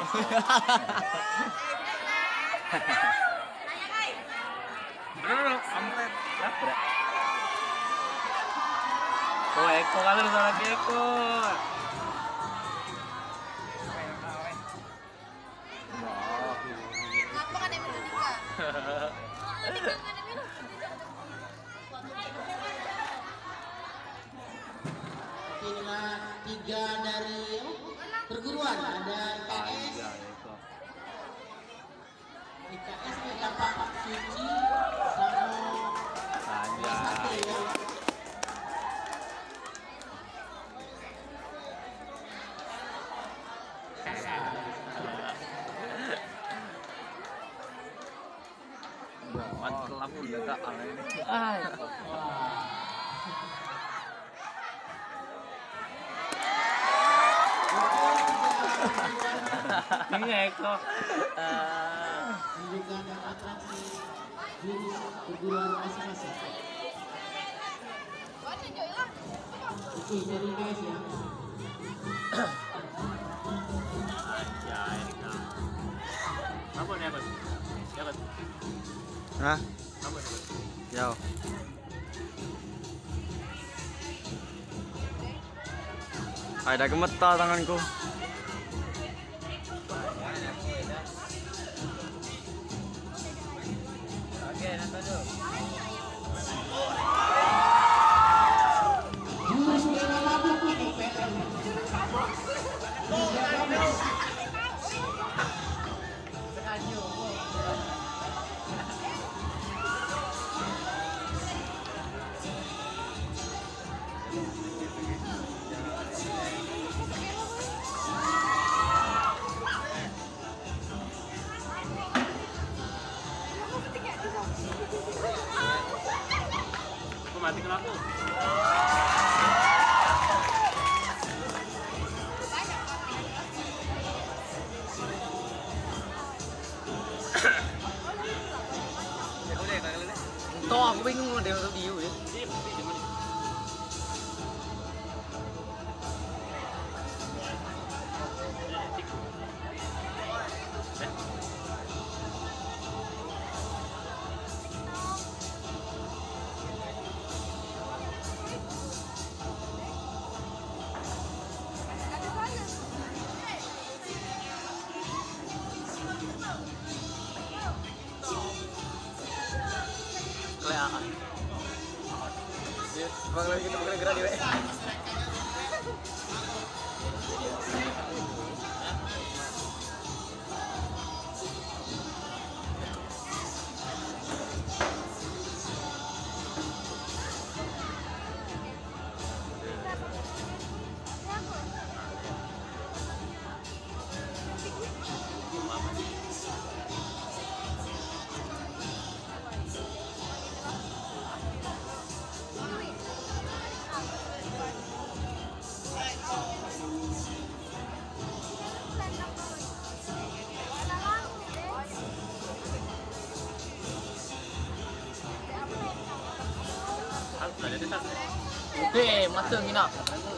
Ampret. Labrak. Oh, Eko kan ada lagi Eko. Apa kan yang menikah? Inilah 3 dari perguruan, ada IKS kita Pak Suci sama satu ya. Kelam udah tak aneh. Ini Eko. Menunjukkan atraksi jurus perguruan masing-masing. Oke, jadi guys ya. Apa nih apa? Ya kan? Hah? Apa nih? Jauh. Ada gemetar tanganku. Oke, nonton dulu. Jurus bela mabuk ini PR. Aku mati kena aku. Ya udah kali ini. Toh aku bingung ada yang review ya. Kelihatan. Bang kita pakai gerak dia. Oke, macam ini nak.